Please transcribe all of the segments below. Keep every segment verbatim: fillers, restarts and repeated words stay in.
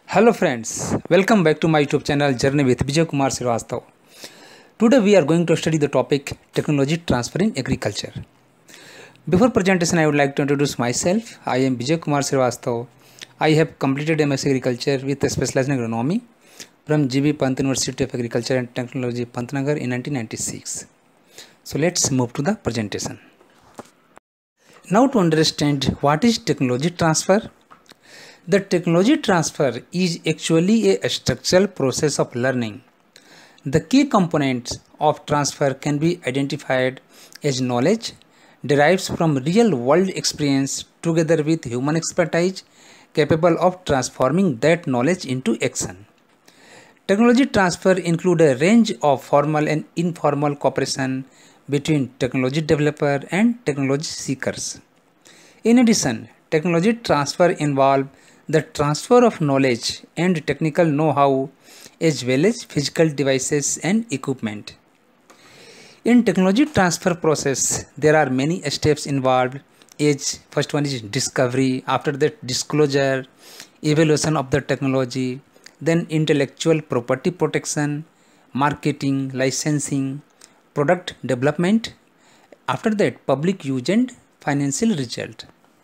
Hello friends, welcome back to my YouTube channel Journey with Vijay Kumar Srivastava. Today we are going to study the topic Technology Transfer in Agriculture. Before presentation I would like to introduce myself. I am Vijay Kumar Srivastava. I have completed M S Agriculture with a specialization in agronomy from G B Pant University of Agriculture and Technology Pantnagar in nineteen ninety-six. So let's move to the presentation. Now to understand what is technology transfer. The technology transfer is actually a structural process of learning. The key components of transfer can be identified as knowledge derives from real world experience together with human expertise capable of transforming that knowledge into action. Technology transfer includes a range of formal and informal cooperation between technology developer and technology seekers. In addition, technology transfer involves the transfer of knowledge and technical know-how as well as physical devices and equipment. In technology transfer process, there are many steps involved. As first one is discovery, after that disclosure, evaluation of the technology, then intellectual property protection, marketing, licensing, product development, after that public use and financial result.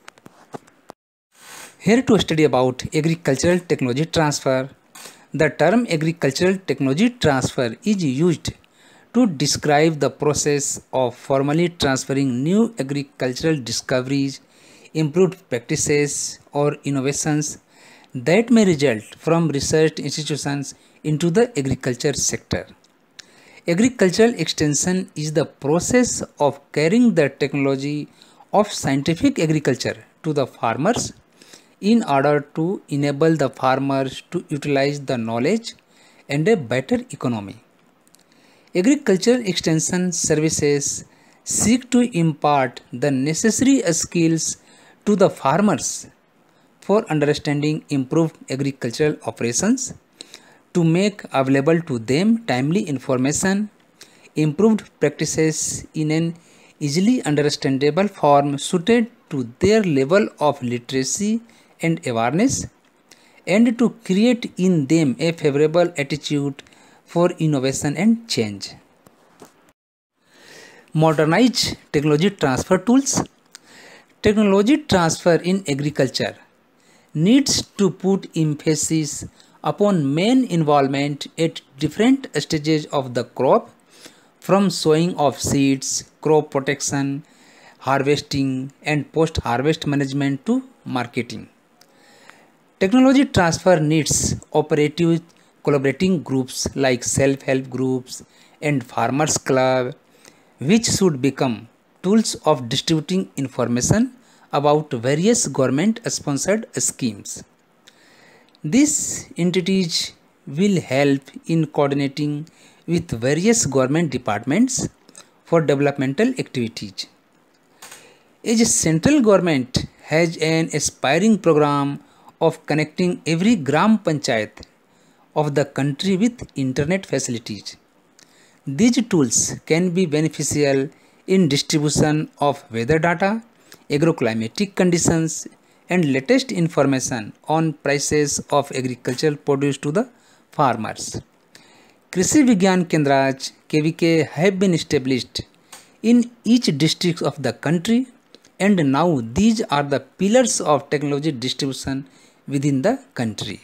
Here to study about agricultural technology transfer. The term agricultural technology transfer is used to describe the process of formally transferring new agricultural discoveries, improved practices or innovations that may result from research institutions into the agriculture sector. Agricultural extension is the process of carrying the technology of scientific agriculture to the farmers in order to enable the farmers to utilize the knowledge and a better economy. Agricultural extension services seek to impart the necessary skills to the farmers for understanding improved agricultural operations, to make available to them timely information, improved practices in an easily understandable form suited to their level of literacy and awareness, and to create in them a favorable attitude for innovation and change. Modernize technology transfer tools. Technology transfer in agriculture needs to put emphasis upon main involvement at different stages of the crop, from sowing of seeds, crop protection, harvesting and post-harvest management to marketing. Technology transfer needs operative collaborating groups like self-help groups and farmers club, which should become tools of distributing information about various government sponsored schemes. These entities will help in coordinating with various government departments for developmental activities. As central government has an aspiring program of connecting every Gram Panchayat of the country with internet facilities, these tools can be beneficial in distribution of weather data, agroclimatic conditions and latest information on prices of agricultural produce to the farmers. Krishi Vigyan Kendras K V K have been established in each district of the country, and now these are the pillars of technology distribution within the country.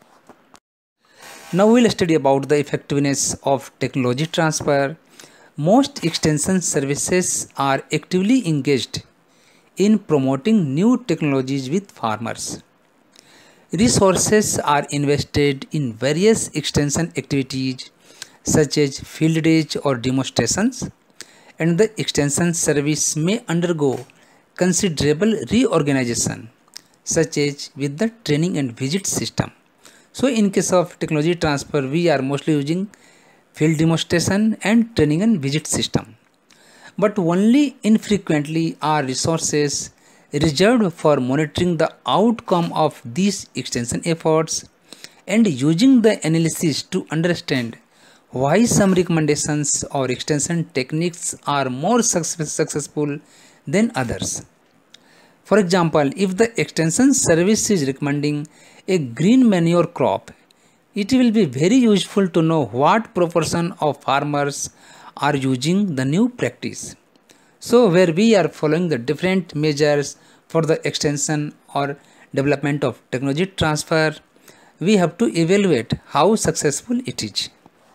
Now we will study about the effectiveness of technology transfer. Most extension services are actively engaged in promoting new technologies with farmers. Resources are invested in various extension activities such as field days or demonstrations, and the extension service may undergo considerable reorganization such as with the training and visit system. So in case of technology transfer, we are mostly using field demonstration and training and visit system. But only infrequently are resources reserved for monitoring the outcome of these extension efforts and using the analysis to understand why some recommendations or extension techniques are more success successful than others. For example, if the extension service is recommending a green manure crop, it will be very useful to know what proportion of farmers are using the new practice. So where we are following the different measures for the extension or development of technology transfer, we have to evaluate how successful it is.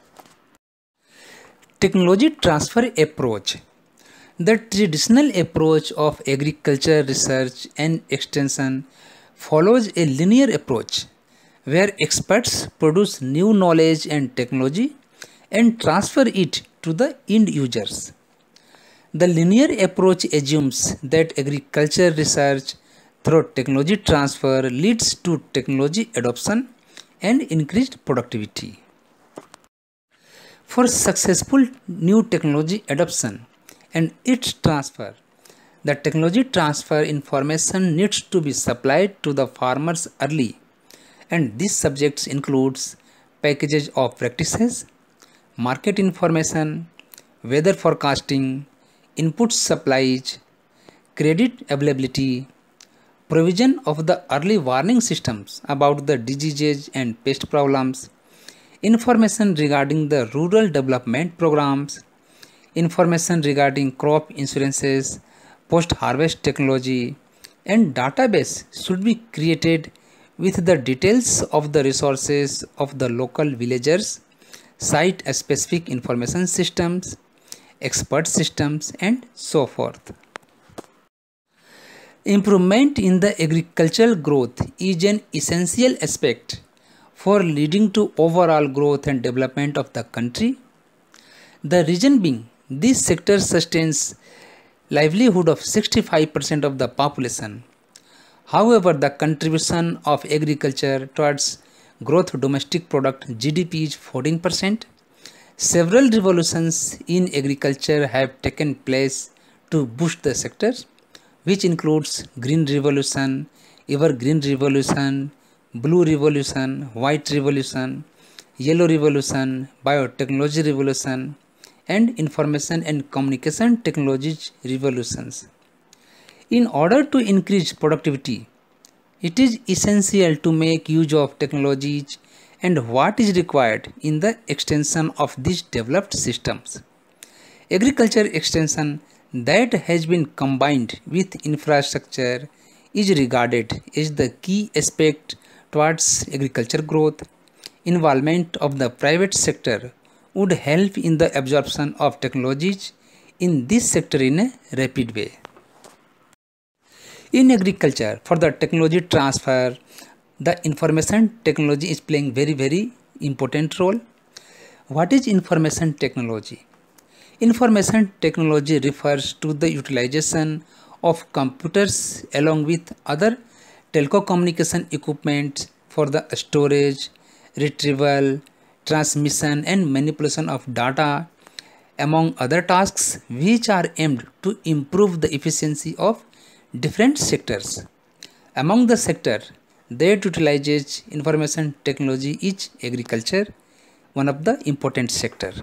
Technology transfer approach. The traditional approach of agriculture research and extension follows a linear approach where experts produce new knowledge and technology and transfer it to the end users. The linear approach assumes that agriculture research through technology transfer leads to technology adoption and increased productivity. For successful new technology adoption and its transfer, the technology transfer information needs to be supplied to the farmers early, and these subjects includes packages of practices, market information, weather forecasting, input supplies, credit availability, provision of the early warning systems about the diseases and pest problems, information regarding the rural development programs, information regarding crop insurances, post-harvest technology, and database should be created with the details of the resources of the local villagers, site-specific information systems, expert systems, and so forth. Improvement in the agricultural growth is an essential aspect for leading to overall growth and development of the country. The reason being, this sector sustains livelihood of sixty-five percent of the population. However, the contribution of agriculture towards growth domestic product G D P is fourteen percent. Several revolutions in agriculture have taken place to boost the sector, which includes Green Revolution, Evergreen Revolution, Blue Revolution, White Revolution, Yellow Revolution, Biotechnology Revolution, and Information and Communication Technologies Revolutions. In order to increase productivity, it is essential to make use of technologies and what is required in the extension of these developed systems. Agriculture extension that has been combined with infrastructure is regarded as the key aspect towards agriculture growth. Involvement of the private sector would help in the absorption of technologies in this sector in a rapid way. In agriculture, for the technology transfer, the information technology is playing very very important role. What is information technology? Information technology refers to the utilization of computers along with other telecommunication equipment for the storage, retrieval, transmission and manipulation of data, among other tasks which are aimed to improve the efficiency of different sectors. Among the sector that utilizes information technology is agriculture, one of the important sector.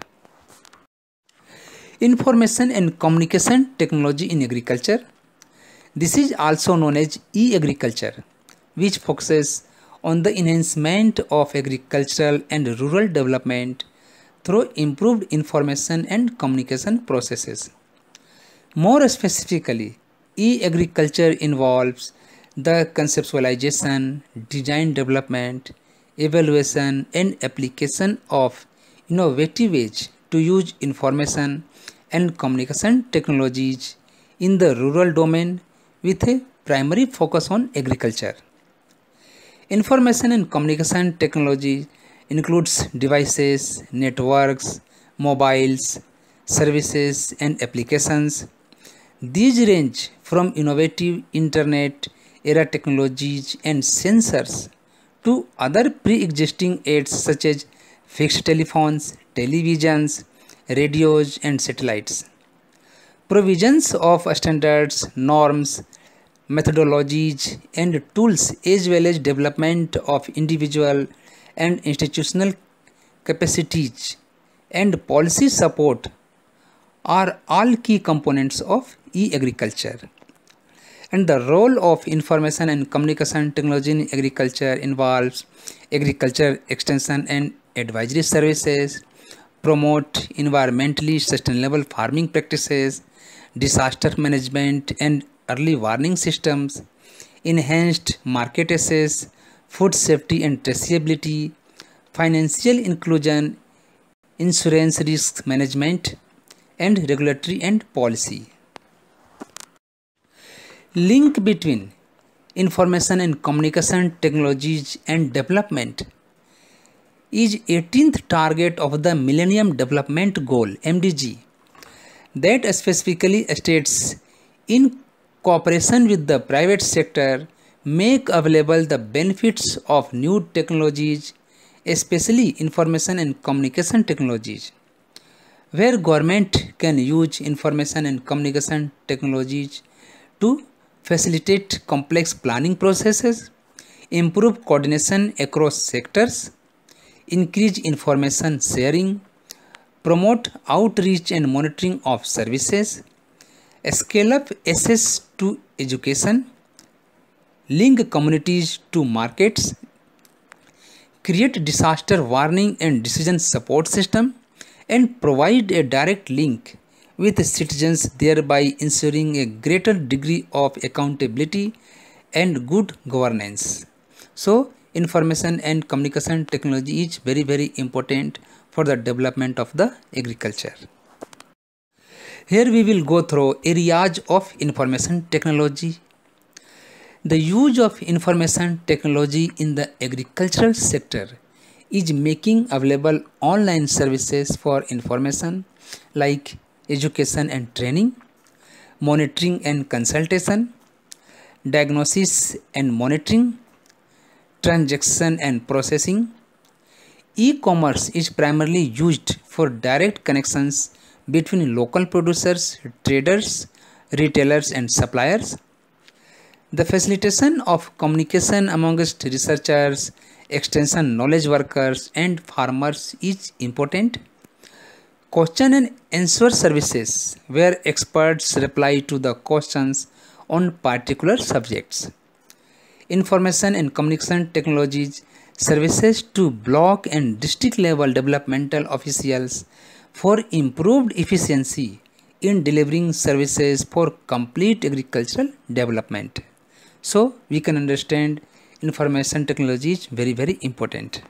Information and communication technology in agriculture. This is also known as e-agriculture, which focuses on the enhancement of agricultural and rural development through improved information and communication processes. More specifically, e-agriculture involves the conceptualization, design development, evaluation and application of innovative ways to use information and communication technologies in the rural domain with a primary focus on agriculture. Information and communication technology includes devices, networks, mobiles, services and applications. These range from innovative internet era technologies and sensors to other pre-existing aids such as fixed telephones, televisions, radios and satellites. Provisions of standards, norms, methodologies and tools as well as development of individual and institutional capacities and policy support are all key components of e-agriculture. And the role of information and communication technology in agriculture involves agriculture extension and advisory services, promote environmentally sustainable farming practices, disaster management and early warning systems, enhanced market access, food safety and traceability, financial inclusion, insurance risk management, and regulatory and policy. Link between information and communication technologies and development is eighteenth target of the Millennium Development Goal M D G that specifically states, in cooperation with the private sector, make available the benefits of new technologies, especially information and communication technologies, where government can use information and communication technologies to facilitate complex planning processes, improve coordination across sectors, increase information sharing, promote outreach and monitoring of services, scale up access to education, link communities to markets, create disaster warning and decision support system, and provide a direct link with citizens, thereby ensuring a greater degree of accountability and good governance. So, information and communication technology is very very important for the development of the agriculture. Here we will go through areas of information technology. The use of information technology in the agricultural sector is making available online services for information like education and training, monitoring and consultation, diagnosis and monitoring, transaction and processing. E-commerce is primarily used for direct connections between local producers, traders, retailers and suppliers. The facilitation of communication amongst researchers, extension knowledge workers and farmers is important. Question and answer services, where experts reply to the questions on particular subjects. Information and communication technologies services to block and district level developmental officials for improved efficiency in delivering services for complete agricultural development. So we can understand information technology is very very important.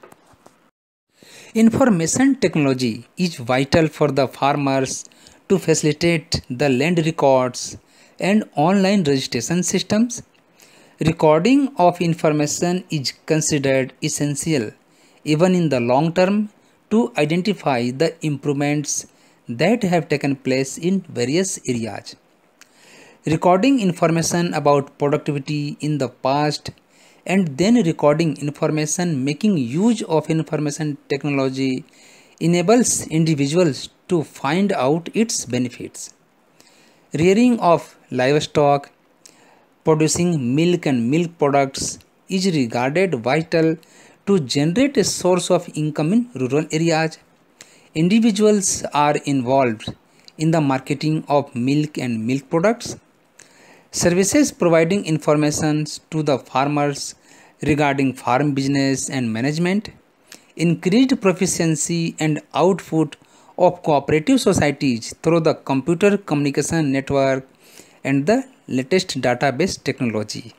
Information technology is vital for the farmers to facilitate the land records and online registration systems. Recording of information is considered essential even in the long term to identify the improvements that have taken place in various areas. Recording information about productivity in the past and then recording information making use of information technology enables individuals to find out its benefits. Rearing of livestock, producing milk and milk products is regarded vital to generate a source of income in rural areas. Individuals are involved in the marketing of milk and milk products. Services providing information to the farmers regarding farm business and management, increased proficiency and output of cooperative societies through the computer communication network and the latest database technology.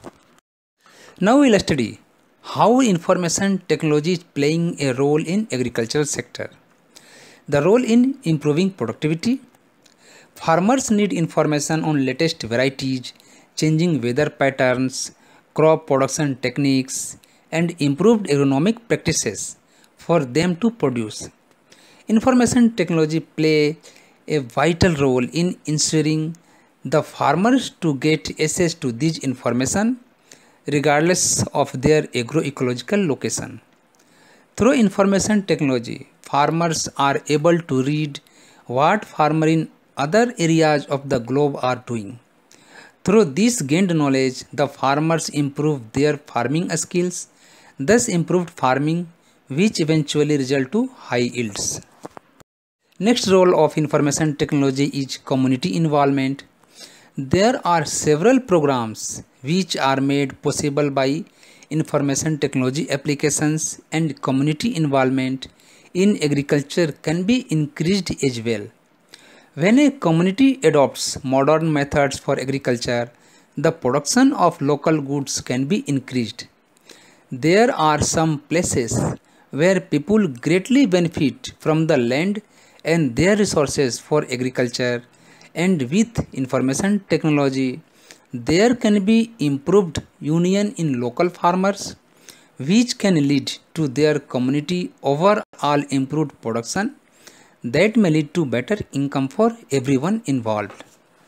Now we will study how information technology is playing a role in agricultural sector. The role in improving productivity. Farmers need information on latest varieties, changing weather patterns, crop production techniques, and improved agronomic practices for them to produce. Information technology play a vital role in ensuring the farmers to get access to this information regardless of their agroecological location. Through information technology, farmers are able to read what farmers in other areas of the globe are doing. Through this gained knowledge, the farmers improve their farming skills, thus improved farming, which eventually result to high yields. Next role of information technology is community involvement. There are several programs which are made possible by information technology applications, and community involvement in agriculture can be increased as well. When a community adopts modern methods for agriculture, the production of local goods can be increased. There are some places where people greatly benefit from the land and their resources for agriculture, and with information technology, there can be improved union in local farmers, which can lead to their community overall improved production that may lead to better income for everyone involved.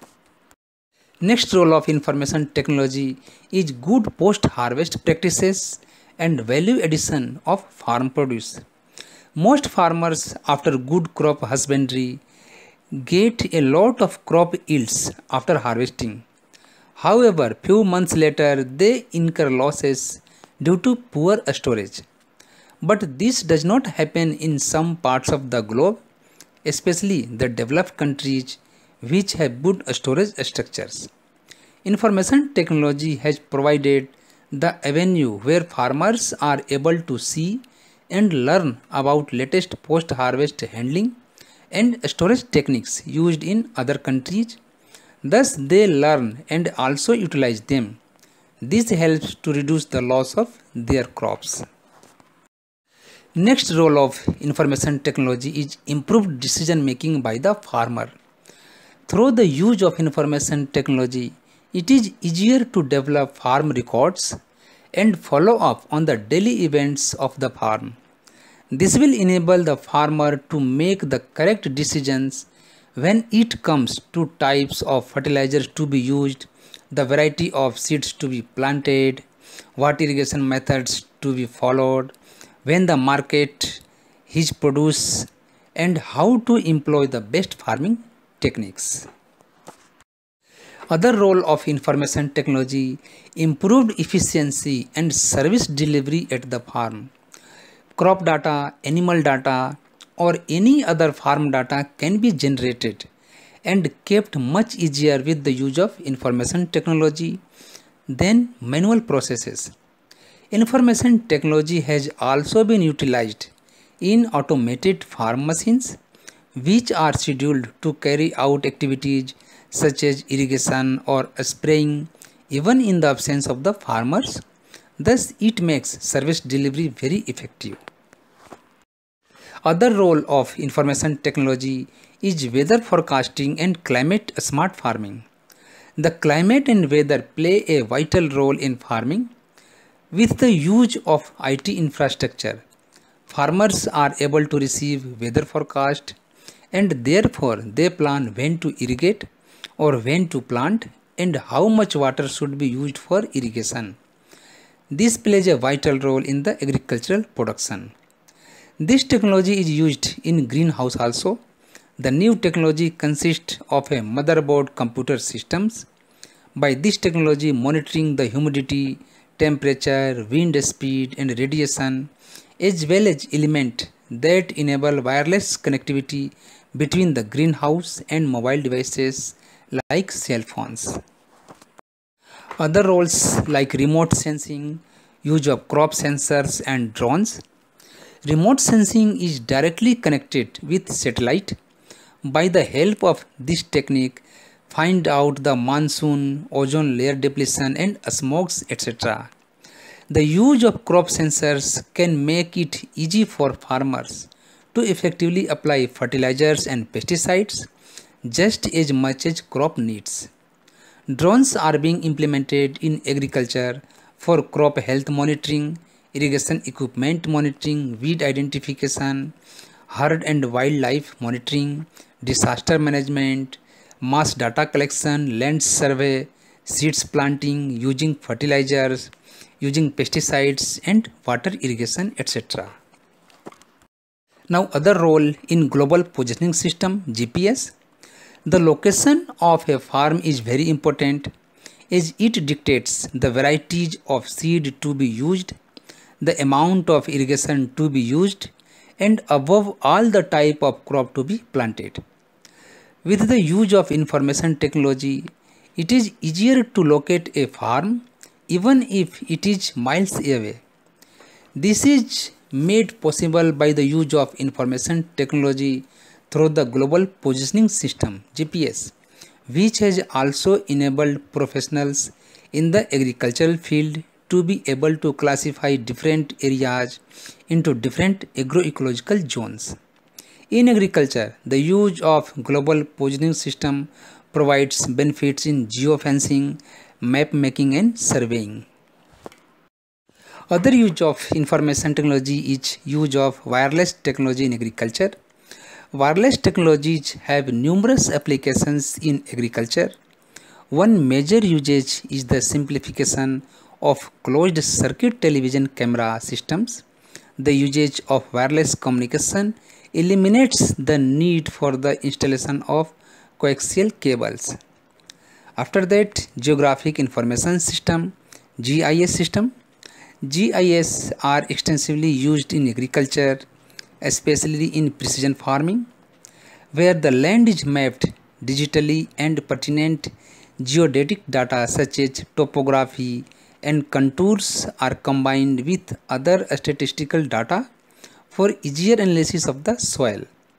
Next role of information technology is good post-harvest practices and value addition of farm produce. Most farmers, after good crop husbandry, get a lot of crop yields after harvesting. However, few months later they incur losses due to poor storage. But this does not happen in some parts of the globe, especially the developed countries which have good storage structures. Information technology has provided the avenue where farmers are able to see and learn about latest post-harvest handling and storage techniques used in other countries. Thus, they learn and also utilize them. This helps to reduce the loss of their crops. Next role of information technology is improved decision making by the farmer. Through the use of information technology, it is easier to develop farm records and follow up on the daily events of the farm. This will enable the farmer to make the correct decisions when it comes to types of fertilizers to be used, the variety of seeds to be planted, what irrigation methods to be followed, when the market his produce, and how to employ the best farming techniques. Other role of information technology: improved efficiency and service delivery at the farm. Crop data, animal data, or any other farm data can be generated and kept much easier with the use of information technology than manual processes. Information technology has also been utilized in automated farm machines, which are scheduled to carry out activities such as irrigation or spraying even in the absence of the farmers. Thus, it makes service delivery very effective. Other role of information technology is weather forecasting and climate smart farming. The climate and weather play a vital role in farming. With the use of I T infrastructure, farmers are able to receive weather forecast, and therefore they plan when to irrigate or when to plant and how much water should be used for irrigation. This plays a vital role in the agricultural production. This technology is used in greenhouse also. The new technology consists of a motherboard computer systems. By this technology, monitoring the humidity, temperature, wind speed and radiation, as well as elements that enable wireless connectivity between the greenhouse and mobile devices like cell phones. Other roles like remote sensing, use of crop sensors and drones. Remote sensing is directly connected with satellite. By the help of this technique, find out the monsoon, ozone layer depletion and smokes, et cetera. The use of crop sensors can make it easy for farmers to effectively apply fertilizers and pesticides just as much as crop needs. Drones are being implemented in agriculture for crop health monitoring, irrigation equipment monitoring, weed identification, herd and wildlife monitoring, disaster management, mass data collection, land survey, seeds planting, using fertilizers, using pesticides and water irrigation, et cetera. Now, other role in global positioning system, G P S. The location of a farm is very important as it dictates the varieties of seed to be used, the amount of irrigation to be used, and above all the type of crop to be planted. With the use of information technology, It is easier to locate a farm even if it is miles away. This is made possible by the use of information technology through the Global Positioning System (G P S), which has also enabled professionals in the agricultural field to be able to classify different areas into different agroecological zones. In agriculture, the use of Global Positioning System provides benefits in geofencing, map making and surveying. Other use of information technology is use of wireless technology in agriculture. Wireless technologies have numerous applications in agriculture. One major usage is the simplification of closed circuit television camera systems. The usage of wireless communication eliminates the need for the installation of coaxial cables. After that, Geographic Information System (G I S) system. G I S are extensively used in agriculture, especially in precision farming, where the land is mapped digitally and pertinent geodetic data such as topography and contours are combined with other statistical data for easier analysis of the soil.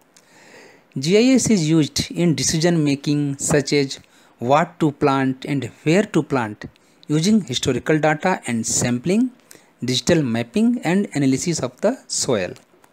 G I S is used in decision making such as what to plant and where to plant using historical data and sampling, digital mapping and analysis of the soil.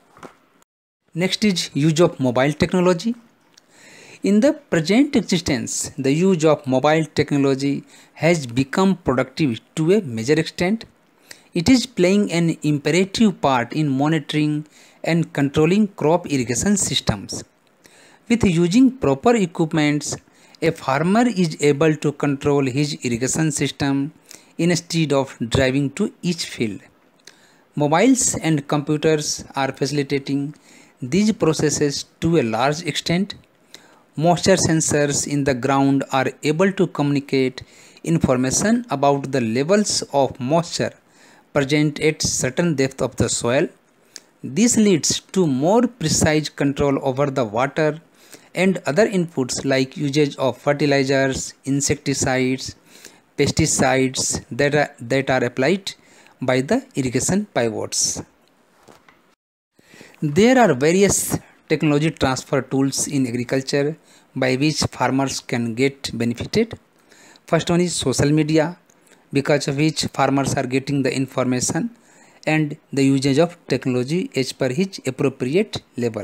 Next is use of mobile technology. In the present existence, the use of mobile technology has become productive to a major extent. It is playing an imperative part in monitoring and controlling crop irrigation systems. With using proper equipments, a farmer is able to control his irrigation system instead of driving to each field. Mobiles and computers are facilitating these processes to a large extent. Moisture sensors in the ground are able to communicate information about the levels of moisture present at certain depth of the soil. This leads to more precise control over the water and other inputs like usage of fertilizers, insecticides, pesticides that are, that are applied by the irrigation pivots. There are various technology transfer tools in agriculture by which farmers can get benefited. First one is social media, because of which farmers are getting the information and the usage of technology as per his appropriate level.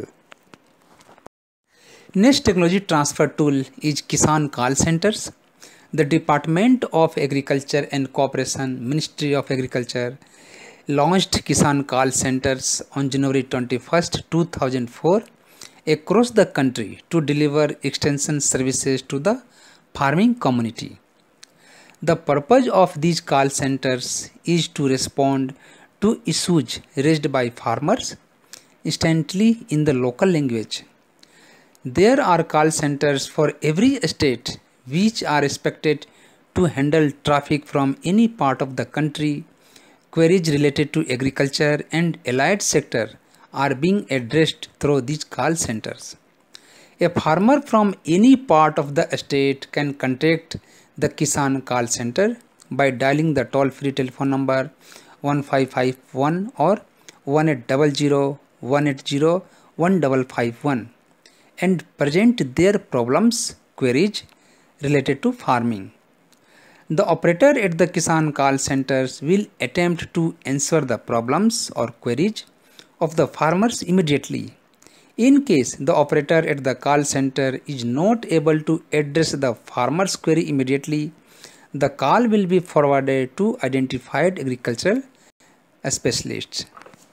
Next technology transfer tool is Kisan Call Centers. The Department of Agriculture and Cooperation, Ministry of Agriculture, launched Kisan Call Centers on January twenty-first, two thousand four across the country to deliver extension services to the farming community. The purpose of these call centers is to respond to issues raised by farmers instantly in the local language. There are call centers for every state which are expected to handle traffic from any part of the country. Queries related to agriculture and allied sector are being addressed through these call centers. A farmer from any part of the state can contact the Kisan Call Center by dialing the toll-free telephone number one five five one or one eight zero zero one eight zero one five five one and present their problems, queries related to farming. The operator at the Kisan Call Centers will attempt to answer the problems or queries of the farmers immediately. In case the operator at the call center is not able to address the farmer's query immediately, the call will be forwarded to identified agricultural specialists.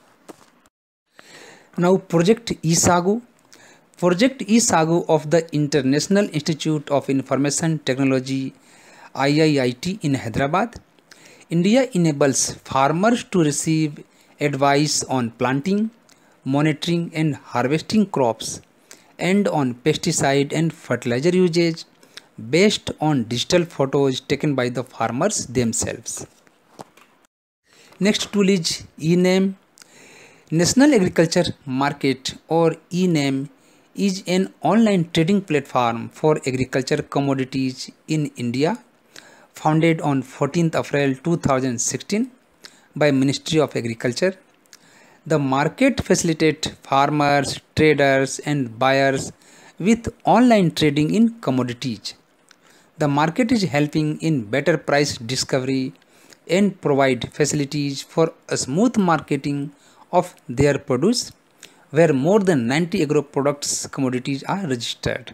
Now Project eSagu. Project eSagu of the International Institute of Information Technology I I I T in Hyderabad. India enables farmers to receive advice on planting, monitoring and harvesting crops and on pesticide and fertilizer usage based on digital photos taken by the farmers themselves. Next tool is eNAM. National Agriculture Market or eNAM is an online trading platform for agriculture commodities in India, founded on fourteenth April two thousand sixteen by Ministry of Agriculture. The market facilitates farmers, traders and buyers with online trading in commodities. The market is helping in better price discovery and provide facilities for a smooth marketing of their produce, where more than ninety agro products commodities are registered.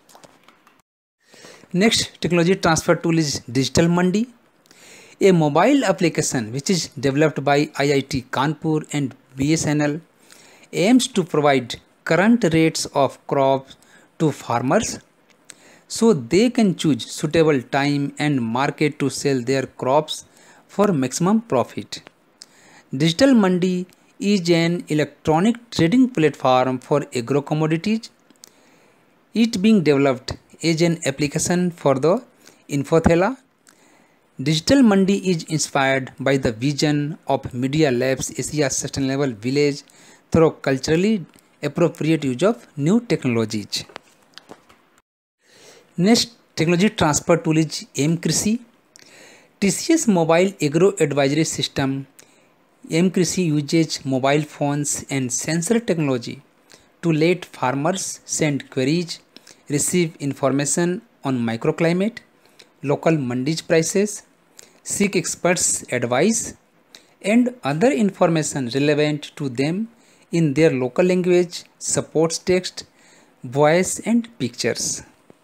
Next technology transfer tool is Digital Mandi, a mobile application which is developed by I I T Kanpur and B S N L, aims to provide current rates of crops to farmers so they can choose suitable time and market to sell their crops for maximum profit. Digital Mandi is an electronic trading platform for agro commodities. It being developed as an application for the Infothela. Digital Mandi is inspired by the vision of Media Labs Asia Sustainable Village through culturally appropriate use of new technologies. Next technology transfer tool is M-Krishi. T C S Mobile Agro Advisory System. M-Krishi uses mobile phones and sensor technology to let farmers send queries, receive information on microclimate, local mandis prices, seek experts' advice, and other information relevant to them in their local language, supports text, voice, and pictures.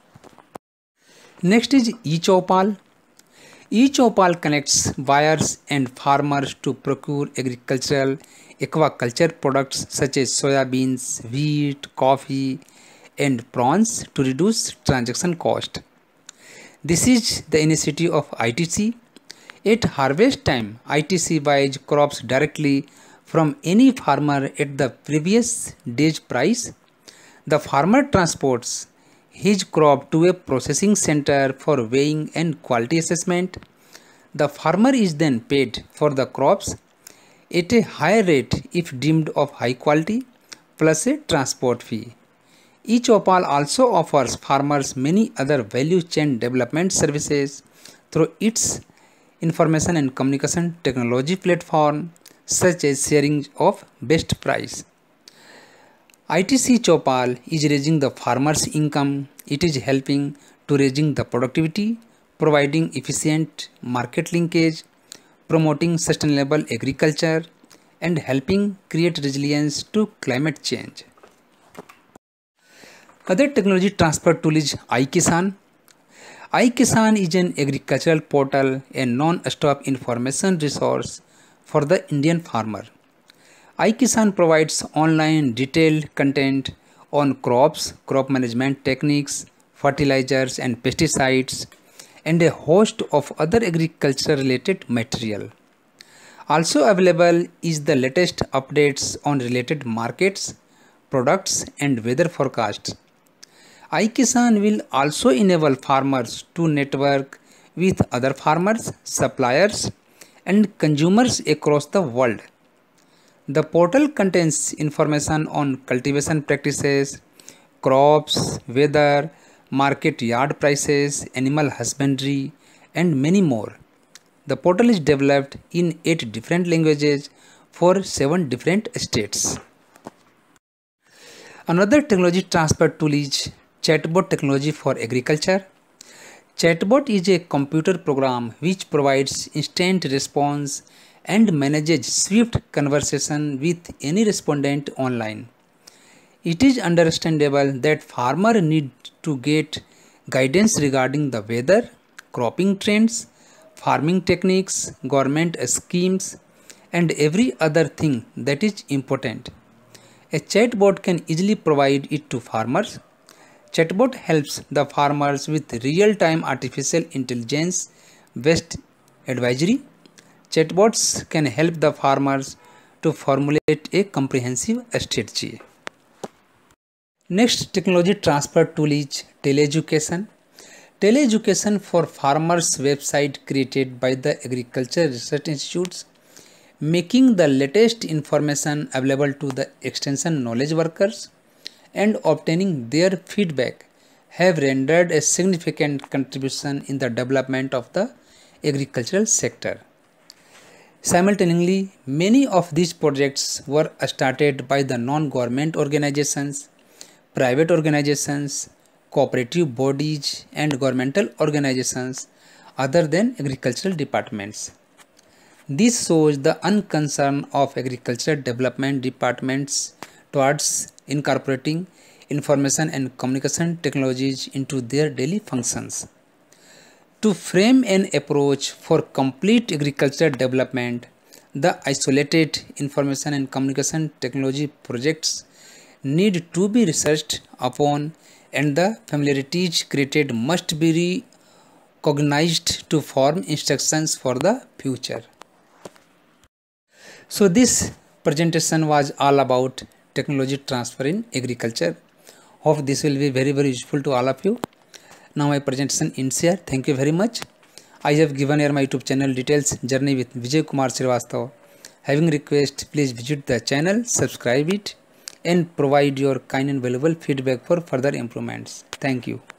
Next is eChaupal. eChaupal connects buyers and farmers to procure agricultural aquaculture products such as soybeans, wheat, coffee, and prawns to reduce transaction cost. This is the initiative of I T C. At harvest time, I T C buys crops directly from any farmer at the previous day's price. The farmer transports his crop to a processing center for weighing and quality assessment. The farmer is then paid for the crops at a higher rate if deemed of high quality, plus a transport fee. eChaupal also offers farmers many other value chain development services through its information and communication technology platform, such as sharing of best price. I T C eChaupal is raising the farmers' income. It is helping to raising the productivity, providing efficient market linkage, promoting sustainable agriculture, and helping create resilience to climate change. Other technology transfer tool is iKisan. iKisan is an agricultural portal, a non-stop information resource for the Indian farmer. iKisan provides online detailed content on crops, crop management techniques, fertilizers and pesticides, and a host of other agriculture related material. Also available is the latest updates on related markets, products and weather forecasts. iKisan will also enable farmers to network with other farmers, suppliers and consumers across the world. The portal contains information on cultivation practices, crops, weather, market yard prices, animal husbandry, and many more. The portal is developed in eight different languages for seven different states. Another technology transfer tool is Chatbot technology for agriculture. Chatbot is a computer program which provides instant response and manages swift conversation with any respondent online. It is understandable that farmers need to get guidance regarding the weather, cropping trends, farming techniques, government schemes, and every other thing that is important. A chatbot can easily provide it to farmers. Chatbot helps the farmers with real-time artificial intelligence-based advisory. Chatbots can help the farmers to formulate a comprehensive strategy. Next technology transfer tool is Teleeducation. Teleeducation for farmers website created by the Agriculture Research Institutes, making the latest information available to the extension knowledge workers and obtaining their feedback have rendered a significant contribution in the development of the agricultural sector. Simultaneously, many of these projects were started by the non-government organizations, private organizations, cooperative bodies, and governmental organizations other than agricultural departments. This shows the unconcern of agricultural development departments towards incorporating information and communication technologies into their daily functions. To frame an approach for complete agricultural development, the isolated information and communication technology projects need to be researched upon, and the familiarities created must be recognized to form instructions for the future. So this presentation was all about technology transfer in agriculture. Hope this will be very very useful to all of you. Now my presentation ends here. Thank you very much. I have given here my YouTube channel details, Journey with Vijay Kumar Srivastava. Having request, please visit the channel, subscribe it, and provide your kind and valuable feedback for further improvements. Thank you.